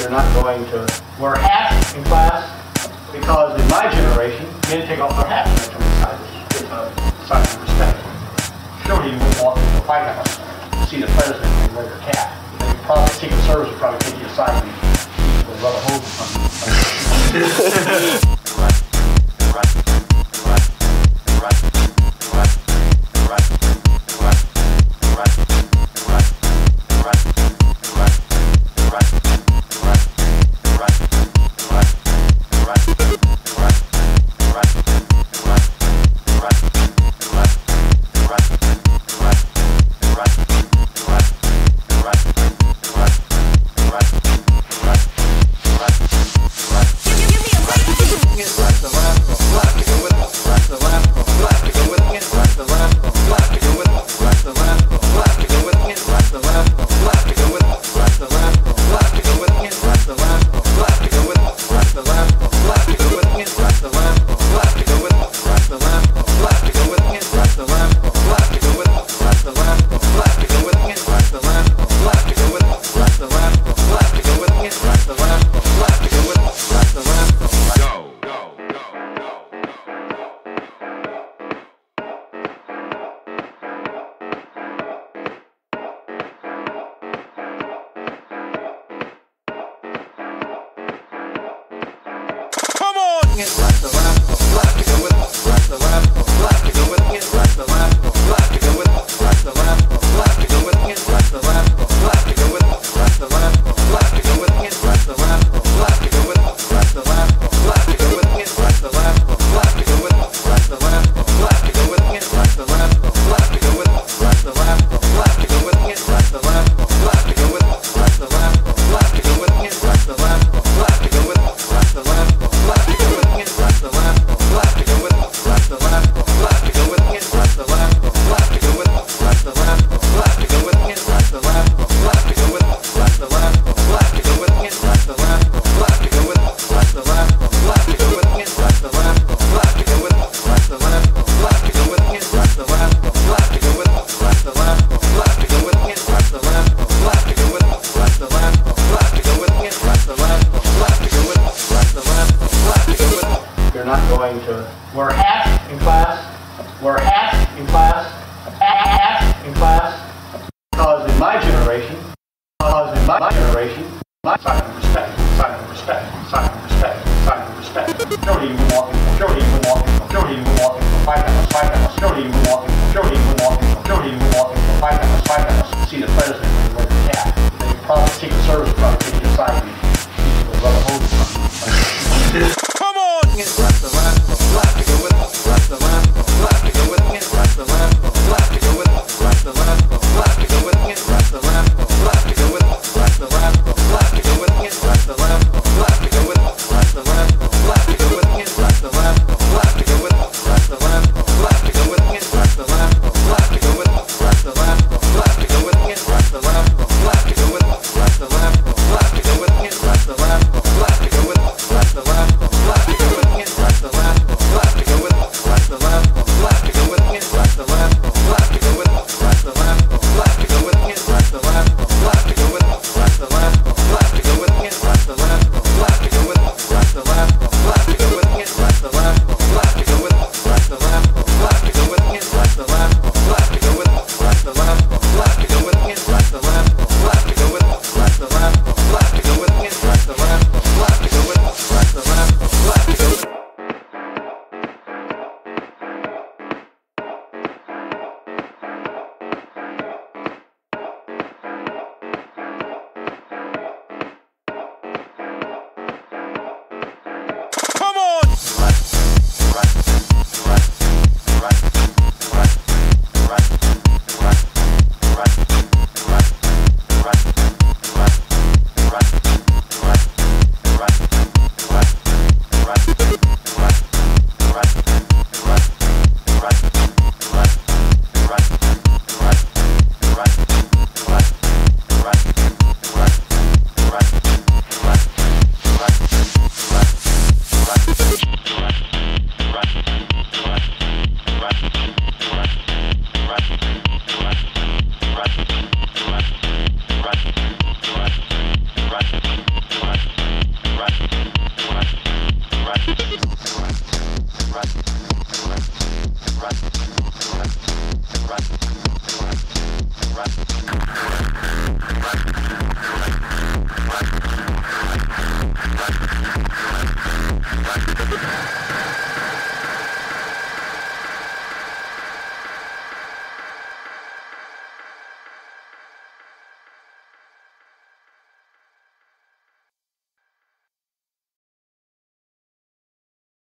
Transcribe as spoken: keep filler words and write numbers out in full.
You're not going to wear hats in class, because in my generation, men take off their hats and they come inside this with a sign of respect. Surely you wouldn't walk into the White House to see the president and wear your cap. The probably, Secret Service would probably take you aside and we'll rub a hose from you. Going to wear hats in class, wear hats in class, hats in class, because in my generation, because in my generation, my sign of respect, sign of respect, sign of respect, sign of respect. Surely you would walk in, surely you would walk in, surely you would walk into the White House, White House, surely you would walk in, surely you would walk in, surely you would walk into the White House, White House, see the president and wear the cap. The probably Secret Service would probably take you